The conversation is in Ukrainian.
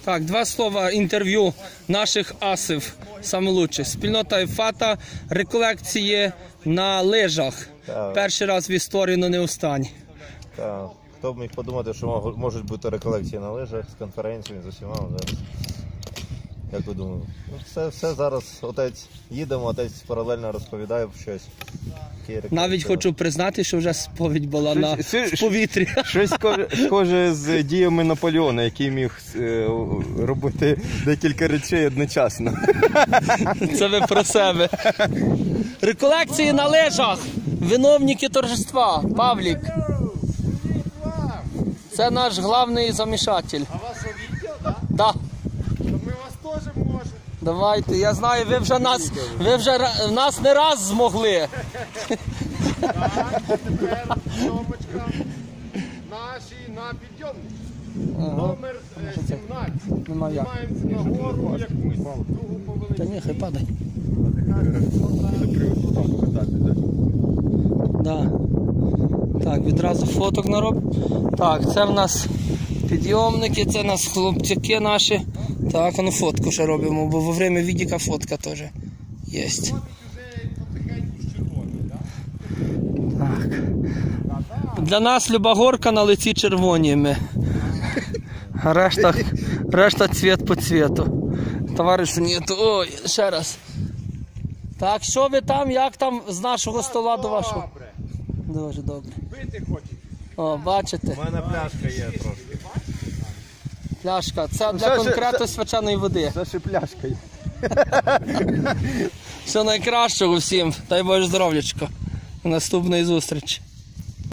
Так, два слова інтерв'ю наших асів, саме лучше. Спільнота Ефата, реколекції на лижах. Так. Перший раз в історії, але не останній. Так. Хто б міг подумати, що можуть бути реколекції на лижах з конференціями, з усіма. Як ви думаєте? Ну, все зараз отець їдемо, отець паралельно розповідає щось. Навіть хочу признати, що вже сповідь була в повітрі. Щось схоже з діями Наполеона, який міг робити декілька речей одночасно. Це ви про себе. Реколекції на лижах. Виновники торжества. Павлік. Це наш головний замішатель. А вас відео, так? Да. Ми вас теж можемо. Давайте, я знаю, ви вже нас не раз змогли. Так, тепер кнопочка наші на підйомник. Номер 17. Нема як. Піднімаємося на гору, якусь другу по Та величині. ні, хай падай. Да. Так, відразу фоток нароб. Так, це в нас підйомники, це в нас хлопчики наші. Так, ну фотку ще робимо, бо во время відіка фотка теж є. Так. Для нас люба горка на лиці червоні ми. А решта цвіт по цвіту. Товаришу, ні, ой, ще раз. Так, що ви там, як там з нашого стола до вашого? Дуже добре. Пити хочете? О, бачите? У мене пляшка є трошки. Пляшка. Це для конкретно свяченої води. Це ще пляшка. Все найкращого всім. Дай Боже здоров'ячко. Наступної зустрічі.